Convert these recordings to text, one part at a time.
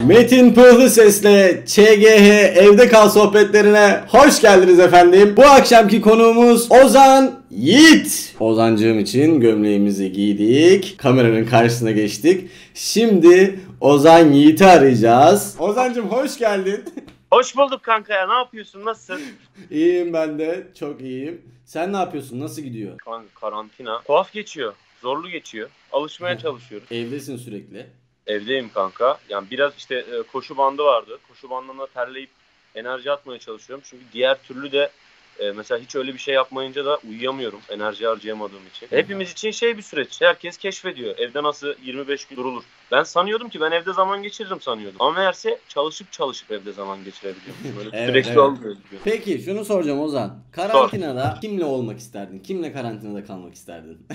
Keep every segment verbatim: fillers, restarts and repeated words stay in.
Metin Pıhlı Ses'le Ç G H Evde Kal sohbetlerine hoş geldiniz efendim. Bu akşamki konuğumuz Ozan Yiğit. Ozancığım için gömleğimizi giydik. Kameranın karşısına geçtik. Şimdi Ozan Yiğit'i arayacağız. Ozancığım hoş geldin. Hoş bulduk kanka ya. Ne yapıyorsun? Nasılsın? İyiyim ben de. Çok iyiyim. Sen ne yapıyorsun? Nasıl gidiyor? Kanka karantina. Tuhaf geçiyor. Zorlu geçiyor. Alışmaya çalışıyoruz. Evdesin sürekli. Evdeyim kanka. Yani biraz işte e, koşu bandı vardı. Koşu bandına terleyip enerji atmaya çalışıyorum. Çünkü diğer türlü de e, mesela hiç öyle bir şey yapmayınca da uyuyamıyorum. Enerji harcayamadığım için. Hepimiz için şey bir süreç. Herkes keşfediyor. Evde nasıl yirmi beş gün durulur. Ben sanıyordum ki ben evde zaman geçiririm sanıyordum. Ama meğerse çalışıp çalışıp evde zaman geçirebiliyormuşum. Böyle Evet, sürekli evet. olmuyor. Peki şunu soracağım Ozan. Karantinada kimle olmak isterdin? Kimle karantinada kalmak isterdin?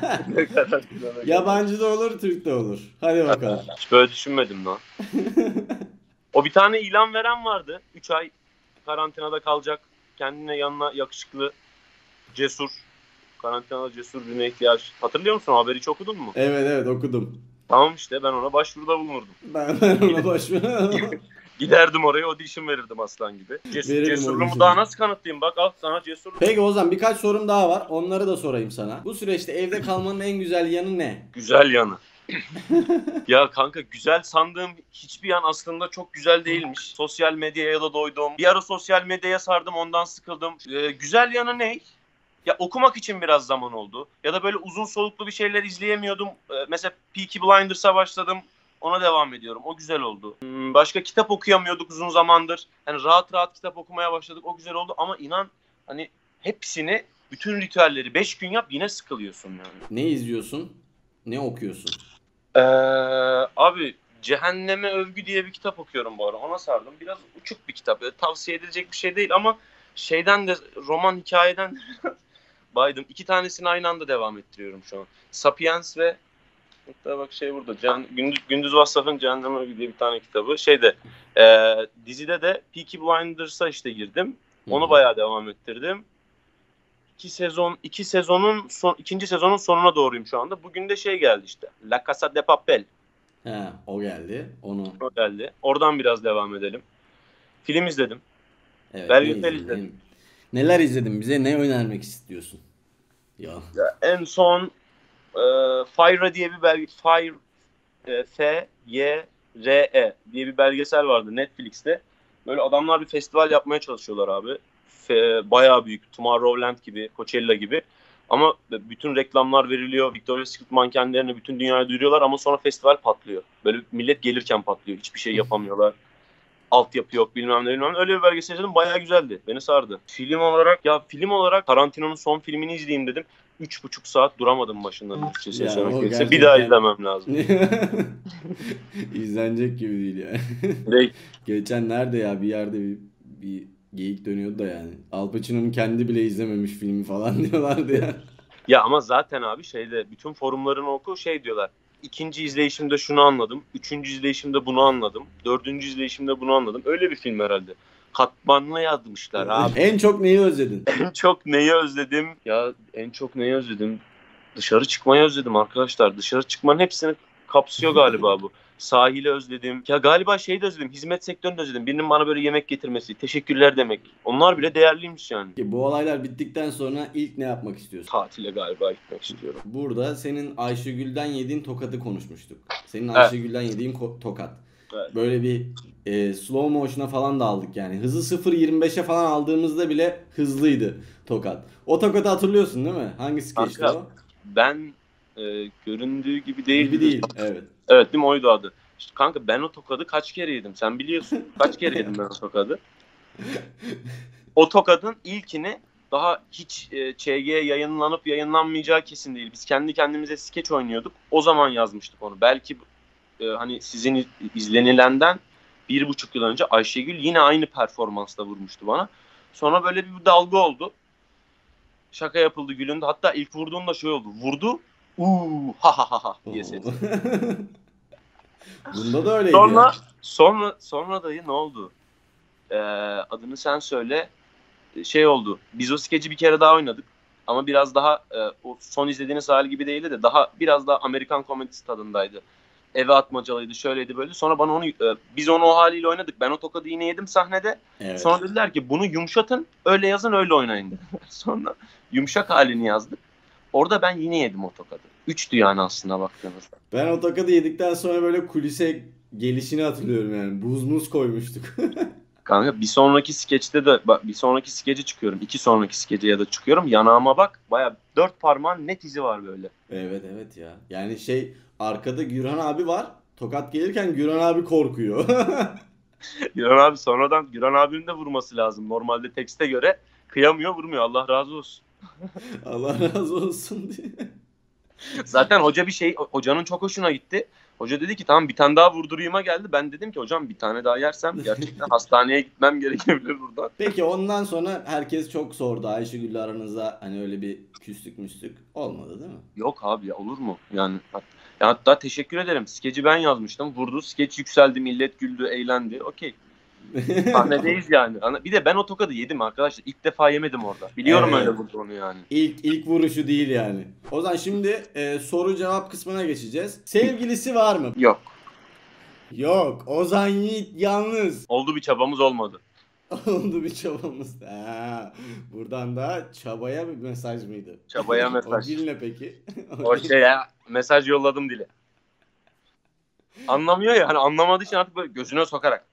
Yabancı da olur, Türk de olur. Hadi bakalım. Hiç böyle düşünmedim lan. O bir tane ilan veren vardı. üç ay karantinada kalacak. Kendine yanına yakışıklı, cesur. Karantinada cesur birine ihtiyaç. Hatırlıyor musun? Haberi hiç okudun mu? Evet evet okudum. Tamam işte ben ona başvuruda bulunurdum. Ben, ben ona başvurdum. Giderdim oraya audition verirdim aslan gibi. Cesur, Veririm cesurluğumu audition. daha nasıl kanıtlayayım? Bak al sana cesurluk. Peki Ozan birkaç sorum daha var. Onları da sorayım sana. Bu süreçte evde kalmanın en güzel yanı ne? Güzel yanı. Ya kanka güzel sandığım hiçbir yan aslında çok güzel değilmiş. Sosyal medyaya da doydum. Bir ara sosyal medyaya sardım, ondan sıkıldım. Ee, güzel yanı ne? Ya okumak için biraz zaman oldu. Ya da böyle uzun soluklu bir şeyler izleyemiyordum. Ee, mesela Peaky Blinders'a başladım. Ona devam ediyorum. O güzel oldu. Hmm, başka kitap okuyamıyorduk uzun zamandır. Yani rahat rahat kitap okumaya başladık. O güzel oldu ama inan hani hepsini, bütün ritüelleri beş gün yap yine sıkılıyorsun yani. Ne izliyorsun? Ne okuyorsun? Ee, abi Cehenneme Övgü diye bir kitap okuyorum bu ara. Ona sardım. Biraz uçuk bir kitap. Böyle tavsiye edilecek bir şey değil ama şeyden de roman hikayeden baydım. İki tanesini aynı anda devam ettiriyorum şu an. Sapiens ve hatta bak şey burada. Can, Gündüz, Gündüz Vassaf'ın Cehenneme Övgü diye bir tane kitabı. Şeyde e, dizide de Peaky Blinders'a işte girdim. Onu bayağı devam ettirdim. İki sezon, iki sezonun son, ikinci sezonun sonuna doğruyum şu anda. Bugün de şey geldi işte. La Casa de Papel. He, o geldi. Onu. O geldi. Oradan biraz devam edelim. Film izledim. Evet, ne Belgesel izledin? izledim. Neler izledin? Bize ne önermek istiyorsun? Ya. Ya en son e, Fire diye bir belge Fire e, F Y R E diye bir belgesel vardı Netflix'te. Böyle adamlar bir festival yapmaya çalışıyorlar abi. F, bayağı büyük. Tomorrowland gibi, Coachella gibi. Ama bütün reklamlar veriliyor. Victoria's Secret mankenlerini bütün dünyaya duyuruyorlar ama sonra festival patlıyor. Böyle millet gelirken patlıyor. Hiçbir şey yapamıyorlar. Altyapı yok bilmem ne bilmem ne. Öyle bir belgesel izledim. Bayağı güzeldi. Beni sardı. Film olarak ya film olarak Tarantino'nun son filmini izleyeyim dedim. Üç buçuk saat duramadım başında. Ya, o gerçekten. Bir daha izlemem lazım. İzlenecek gibi değil yani. Değil. Geçen nerede ya bir yerde bir, bir geyik dönüyordu da yani. Al Pacino'nun kendi bile izlememiş filmi falan diyorlardı ya. Ya ama zaten abi şeyde bütün forumlarını oku şey diyorlar. İkinci izleyişimde şunu anladım. Üçüncü izleyişimde bunu anladım. Dördüncü izleyişimde bunu anladım. Öyle bir film herhalde. Katmanlı yazmışlar abi. En çok neyi özledin? En çok neyi özledim? Ya en çok neyi özledim? Dışarı çıkmayı özledim arkadaşlar. Dışarı çıkmanın hepsini kapsıyor galiba bu. Sahili özledim. Ya galiba şeyi de özledim. Hizmet sektörünü de özledim. Birinin bana böyle yemek getirmesi, teşekkürler demek. Onlar bile değerliymiş yani. Bu olaylar bittikten sonra ilk ne yapmak istiyorsun? Tatile galiba gitmek istiyorum. Burada senin Ayşegül'den yediğin tokatı konuşmuştuk. Senin Evet. Ayşegül'den yediğin ko- tokat. Evet. Böyle bir e, slow motion'a falan da aldık yani. Hızı sıfır virgül yirmi beşe falan aldığımızda bile hızlıydı tokat. O tokatı hatırlıyorsun değil mi? Hangi skeçti Kanka, o? Ben e, göründüğü gibi değil. Gibi değil. Evet. Evet değil mi? Oydu adı. İşte kanka ben o tokadı kaç kere yedim? Sen biliyorsun. Kaç kere yedim ben o tokadı? O tokadın ilkini daha hiç e, Ç G yayınlanıp yayınlanmayacağı kesin değil. Biz kendi kendimize skeç oynuyorduk. O zaman yazmıştık onu. Belki e, hani sizin izlenilenden bir buçuk yıl önce Ayşegül yine aynı performansla vurmuştu bana. Sonra böyle bir dalga oldu. Şaka yapıldı, gülündü. Hatta ilk vurduğunda şey oldu. Vurdu. Uuu ha ha ha ha diye ses. Bunda da öyleydi Sonra ya. sonra sonra dayı ne oldu? Ee, adını sen söyle. Şey oldu. Biz o skeci bir kere daha oynadık. Ama biraz daha e, o son izlediğiniz hali gibi değildi de daha biraz daha Amerikan komedisi tadındaydı. eve atmacalıydı, şöyleydi böyle. Sonra bana onu, e, biz onu o haliyle oynadık. Ben o tokadı yine yedim sahnede. Evet. Sonra dediler ki bunu yumuşatın, öyle yazın, öyle oynayın dediler. Sonra yumuşak halini yazdık. Orada ben yine yedim o tokadı. Üçtü yani aslında baktığınızda. Ben o tokadı yedikten sonra böyle kulise gelişini hatırlıyorum yani. Buz muz koymuştuk. Kanka bir sonraki skeçte de bak, bir sonraki skece çıkıyorum. İki sonraki skece ya da çıkıyorum. Yanağıma bak, baya dört parmağın net izi var böyle. Evet evet ya. Yani şey, arkada Gürhan abi var. Tokat gelirken Gürhan abi korkuyor. Güran abi sonradan, Güran abinin de vurması lazım. Normalde tekste göre kıyamıyor, vurmuyor. Allah razı olsun. Allah razı olsun diye. Zaten hoca bir şey, hocanın çok hoşuna gitti. Hoca dedi ki tamam bir tane daha vurdurayım'a geldi. Ben dedim ki hocam bir tane daha yersem gerçekten hastaneye gitmem gerekebilir buradan. Peki ondan sonra herkes çok sordu. Ayşegül'le aranızda hani öyle bir küslük müslük olmadı değil mi? Yok abi ya, olur mu? Yani hat- ya hatta teşekkür ederim. Skeci ben yazmıştım. Vurdu. Skeç yükseldi. Millet güldü, eğlendi. Okey. Sahnedeyiz yani. Ana- Bir de ben o tokadı yedim arkadaşlar. İlk defa yemedim orada. Biliyorum Evet. öyle vurduğunu yani. İlk ilk vuruşu değil yani. O zaman şimdi e, soru cevap kısmına geçeceğiz. Sevgilisi var mı? Yok. Yok. Ozan Yiğit yalnız. Oldu, bir çabamız olmadı. Oldu bir çabamız. Ha, buradan da çabaya bir mesaj mıydı? Çabaya O mesaj. dil ne peki? O şey ya, mesaj yolladım dile. Anlamıyor ya, hani anlamadığı için artık böyle gözüne sokarak.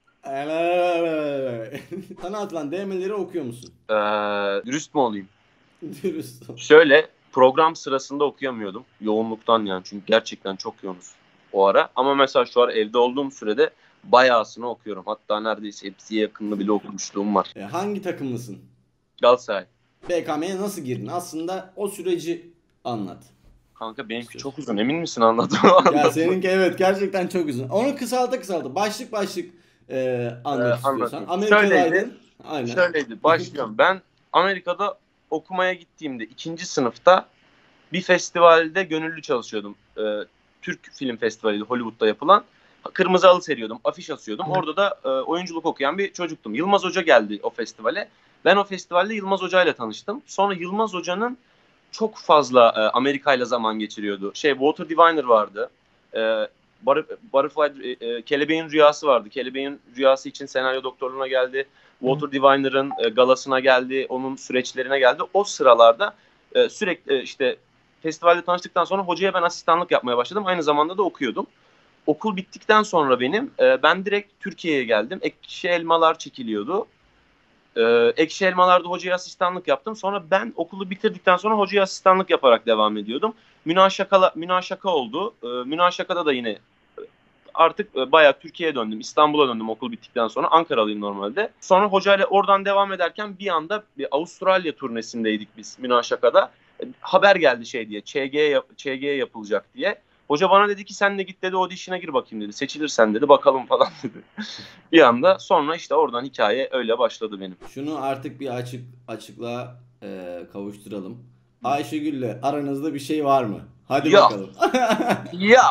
Sana atılan D M'leri okuyor musun? Ee, dürüst mü olayım? Dürüst ol. Şöyle, program sırasında okuyamıyordum. Yoğunluktan yani, çünkü gerçekten çok yoğunuz o ara. Ama mesela şu ara evde olduğum sürede bayağısını okuyorum. Hatta neredeyse hepsiye yakınını bile okumuşluğum var. E, hangi takımlısın? Galatasaray. B K M'ye nasıl girdin? Aslında o süreci anlat. Kanka benimki İşte. çok uzun, emin misin anladım? Ya seninki evet gerçekten çok uzun. Onu kısalta kısalta başlık başlık e, anlat Ee, istiyorsan. anlatayım. Amerika'daydın. Şöyleydi. Aynen. Şöyleydi, başlıyorum. Ben Amerika'da okumaya gittiğimde ikinci sınıfta bir festivalde gönüllü çalışıyordum. Ee, Türk Film Festivali'ydi, Hollywood'da yapılan. Kırmızı halı seriyordum, afiş asıyordum. Orada da e, oyunculuk okuyan bir çocuktum. Yılmaz Hoca geldi o festivale. Ben o festivalde Yılmaz Hoca ile tanıştım. Sonra Yılmaz Hoca'nın çok fazla e, Amerika ile zaman geçiriyordu. Şey, Walter Diviner vardı. E, Butterfly, e, Kelebeğin Rüyası vardı. Kelebeğin Rüyası için senaryo doktorluğuna geldi. Walter Diviner'ın e, galasına geldi. Onun süreçlerine geldi. O sıralarda e, sürekli e, işte festivalde tanıştıktan sonra hocaya ben asistanlık yapmaya başladım. Aynı zamanda da okuyordum. Okul bittikten sonra benim e, ben direkt Türkiye'ye geldim. Ekşi Elmalar çekiliyordu. E, Ekşi Elmalar'da hocaya asistanlık yaptım. Sonra ben okulu bitirdikten sonra hocaya asistanlık yaparak devam ediyordum. Münaşaka, münaşaka oldu. E, münaşakada da yine artık e, bayağı Türkiye'ye döndüm. İstanbul'a döndüm okul bittikten sonra. Ankaralıyım normalde. Sonra hocayla oradan devam ederken bir anda bir Avustralya turnesindeydik biz münaşakada. E, haber geldi şey diye. ÇG, yap, ÇG yapılacak diye. Hoca bana dedi ki sen de git dedi, audition'a gir bakayım dedi. Seçilirsen dedi bakalım falan dedi. Bir anda sonra işte oradan hikaye öyle başladı benim. Şunu artık bir açık açıklığa e, kavuşturalım. Ayşegül'le aranızda bir şey var mı? Hadi Yok. bakalım. Ya!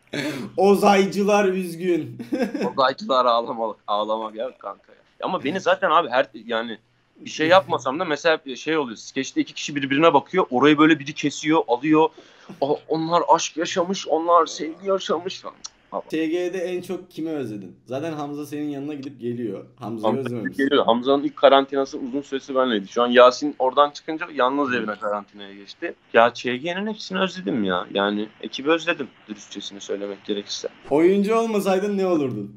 Ozaycılar üzgün. Odaycılar ağlamalık, ağlamak ya kanka ya. Ama beni zaten abi her yani bir şey yapmasam da mesela şey oluyor. Skeçte iki kişi birbirine bakıyor. Orayı böyle biri kesiyor, alıyor. O, onlar aşk yaşamış, onlar sevgi yaşamış falan. T G'de en çok kimi özledin? Zaten Hamza senin yanına gidip geliyor. Hamza'yı Hamza özlememişsin. geliyor. Hamza'nın ilk karantinası uzun süresi benleydi. Şu an Yasin oradan çıkınca yalnız evine karantinaya geçti. Ya Ç G'nin hepsini özledim ya. Yani ekibi özledim, dürüstçesini söylemek gerekirse. Oyuncu olmasaydın ne olurdun?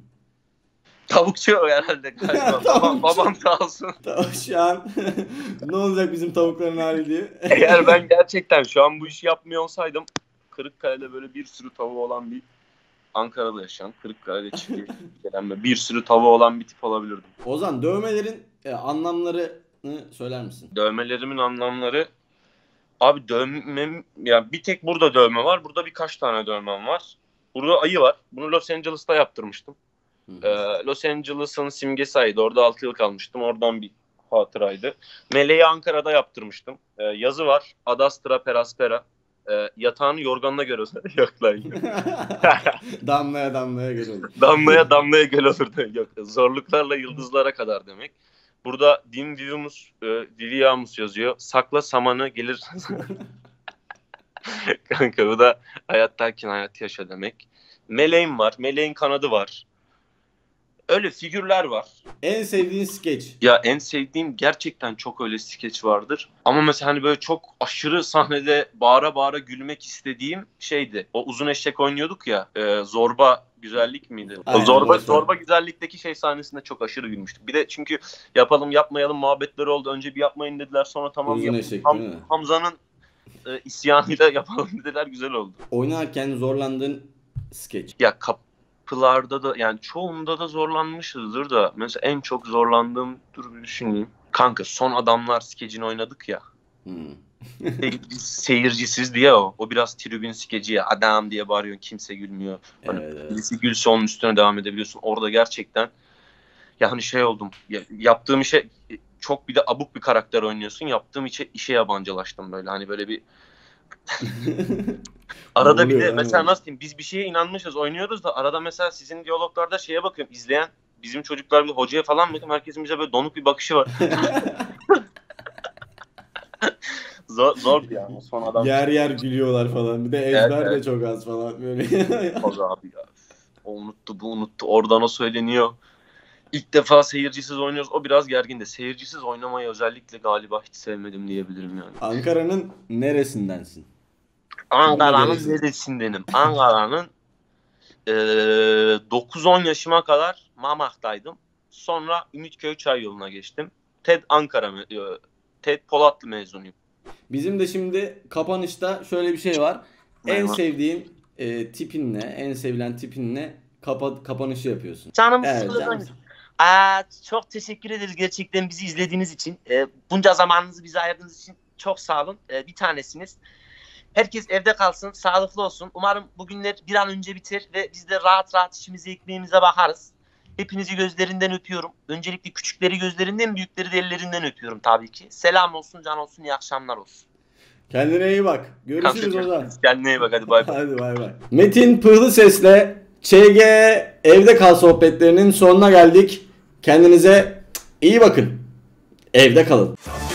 Tavukçu herhalde galiba. babam, babam sağ olsun. Tamam, şu an ne olacak bizim tavukların hali diye. Eğer ben gerçekten şu an bu işi yapmıyor olsaydım Kırıkkale'de böyle bir sürü tavuğu olan bir, Ankara'da yaşayan, Kırıkkale'de çiftliğe gelen bir sürü tavuğu olan bir tip olabilirdim. Ozan, dövmelerin e, anlamlarını söyler misin? Dövmelerimin anlamları, abi dövmem yani bir tek burada dövme var. Burada birkaç tane dövmem var. Burada ayı var. Bunu Los Angeles'ta yaptırmıştım. Ee, Los Angeles'ın simgesiydi. Orada altı yıl kalmıştım. Oradan bir hatıraydı. Meleği Ankara'da yaptırmıştım. Ee, yazı var. Ad astra per aspera. Ee, yatağını yorganına göre yok lan. Damlaya damlaya göl olur. Damlaya damlaya göl olur. Yok. Zorluklarla yıldızlara kadar demek. Burada Dim Vivimus, e, Viviamus yazıyor. Sakla samanı gelir. Kanka bu da hayattayken hayat yaşa demek. Meleğim var. Meleğin kanadı var. Öyle figürler var. En sevdiğin skeç? Ya en sevdiğim gerçekten çok öyle skeç vardır. Ama mesela hani böyle çok aşırı sahnede bağıra bağıra gülmek istediğim şeydi. O uzun eşek oynuyorduk ya. E, zorba güzellik miydi? Aynen, o zorba orası. zorba güzellikteki şey sahnesinde çok aşırı gülmüştük. Bir de çünkü yapalım yapmayalım muhabbetleri oldu. Önce bir yapmayın dediler, sonra tamam Uzun yapalım. eşek Ham- değil mi? Hamza'nın e, isyanıyla yapalım dediler, güzel oldu. Oynarken zorlandığın skeç? Ya kapılarda da yani çoğunda da zorlanmışızdır da mesela en çok zorlandığım, dur bir düşüneyim. Kanka Son Adamlar skecini oynadık ya. Hmm. Se- Seyircisiz diye o. O biraz tribün skeci ya. Adam diye bağırıyorsun, kimse gülmüyor. Hani Evet, evet. birisi gülse onun üstüne devam edebiliyorsun. Orada gerçekten ya hani şey oldum. Ya, yaptığım işe çok bir de abuk bir karakter oynuyorsun. Yaptığım işe, işe yabancılaştım böyle. Hani böyle bir arada Ne bir de oluyor lan mesela öyle? nasıl diyeyim, biz bir şeye inanmışız, oynuyoruz da arada mesela sizin diyaloglarda şeye bakıyorum, izleyen bizim çocuklar bir hocaya falan bakıyorum, herkesin bize böyle donuk bir bakışı var. zor, zor ya o Son Adam. Yer yer gülüyorlar falan. Bir de ezber Evet, de evet. çok az falan böyle. Olmaz abi ya. O unuttu, bu unuttu. Oradan o söyleniyor. İlk defa seyircisiz oynuyoruz. O biraz gergin de. Seyircisiz oynamayı özellikle galiba hiç sevmedim diyebilirim yani. Ankara'nın neresindensin? Ankara'nın gereksin. neresindenim? Ankara'nın eee dokuz on yaşıma kadar Mamak'taydım. Sonra Ümitköy Çayyolu'na geçtim. TED Ankara, me- TED Polatlı mezunuyum. Bizim de şimdi kapanışta şöyle bir şey var. En Merhaba. sevdiğin e, tipinle, en sevilen tipinle kapa kapanışı yapıyorsun. Canım Evet, sıkıldı. canım. Aa, çok teşekkür ederiz gerçekten bizi izlediğiniz için. Ee, bunca zamanınızı bize ayırdığınız için çok sağ olun. Ee, bir tanesiniz. Herkes evde kalsın, sağlıklı olsun. Umarım bugünler bir an önce biter ve biz de rahat rahat işimize, ekmeğimize bakarız. Hepinizi gözlerinden öpüyorum. Öncelikle küçükleri gözlerinden, büyükleri de ellerinden öpüyorum tabii ki. Selam olsun, can olsun, iyi akşamlar olsun. Kendine iyi bak. Görüşürüz Kanka, o zaman. kendine iyi bak, hadi bay bay. Hadi bay bay. Metin Pıhlı Ses'le ÇG Evde Kal sohbetlerinin sonuna geldik. Kendinize iyi bakın. Evde kalın.